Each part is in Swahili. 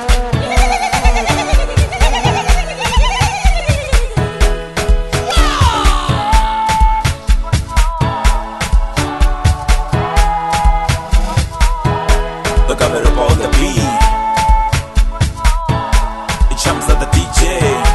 The camera on the beat. It's Charmza The DJ.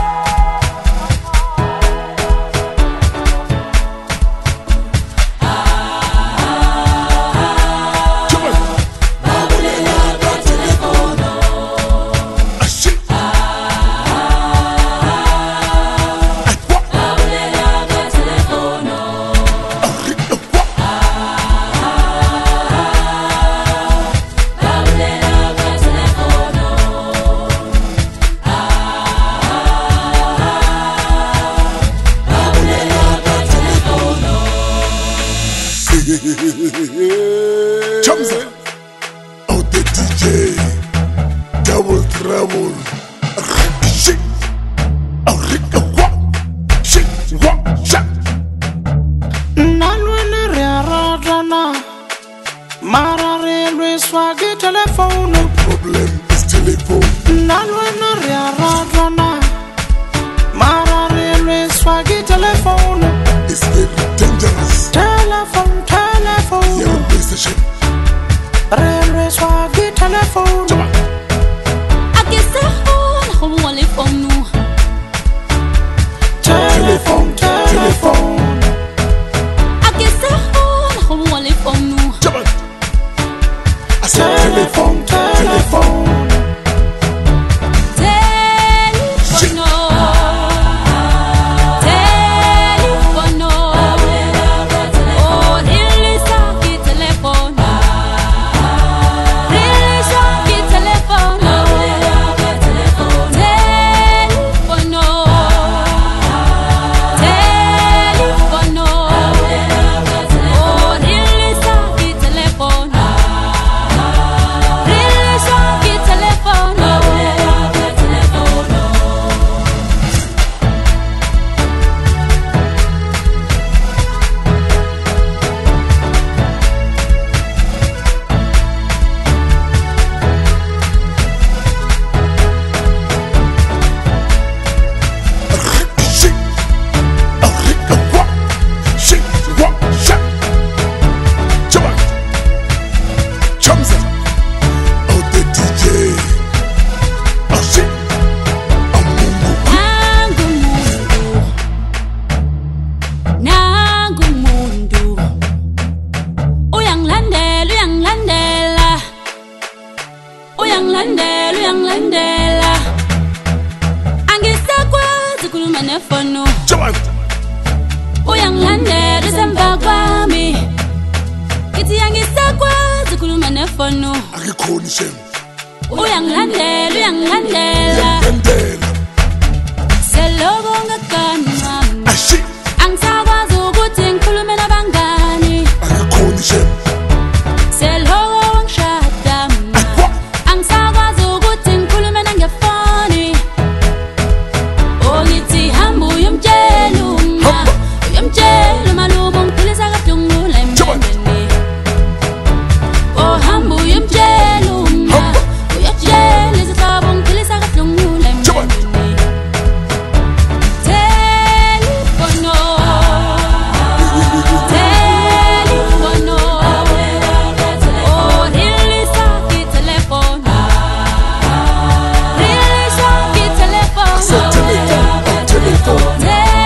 Charmza The DJ, double trouble. Shit, Nalwena rearadana, marare swagi telephone. Problem is telephone. Nalwena rearadana, marare swagi telephone. It's very dangerous. Telephone. You're a station. Railway swagi telephone. Telephone. I said telephone. Charmza The DJ. Oh shit, Muungu Queen. Nangu mundu uyanglandela angisakwazi kuluma nefonu uyanglandela semva kwami ithi angisakwazi kuluma nefonu Akikhoni shem. uyanglandela selobo ngakanwa Ashit, angisakwazi ukuthi ngikhulume nabangani akikhoni shem. selobo ngishada angisakwazi ukuthi ngikhulume nangefoni ongithi hamba uyomtshela malubo ngiphilisa kaDungula emndeni oh hamba uyomtshela uyatshela izihlobo ngiphilisa kaDungula emndeni telefono oh nilisa kitelefono Said telephone. telefono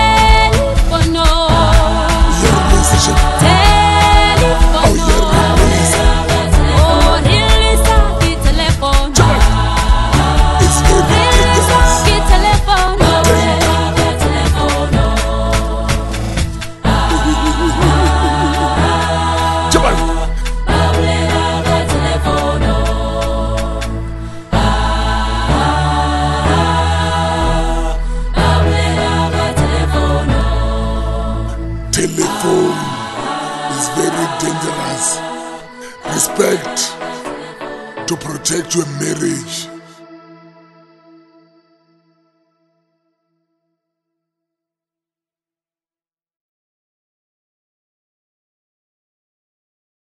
You're a station. oh nilisa kitelefono It's very dangerous. Telephone is very dangerous. Respect to protect your marriage.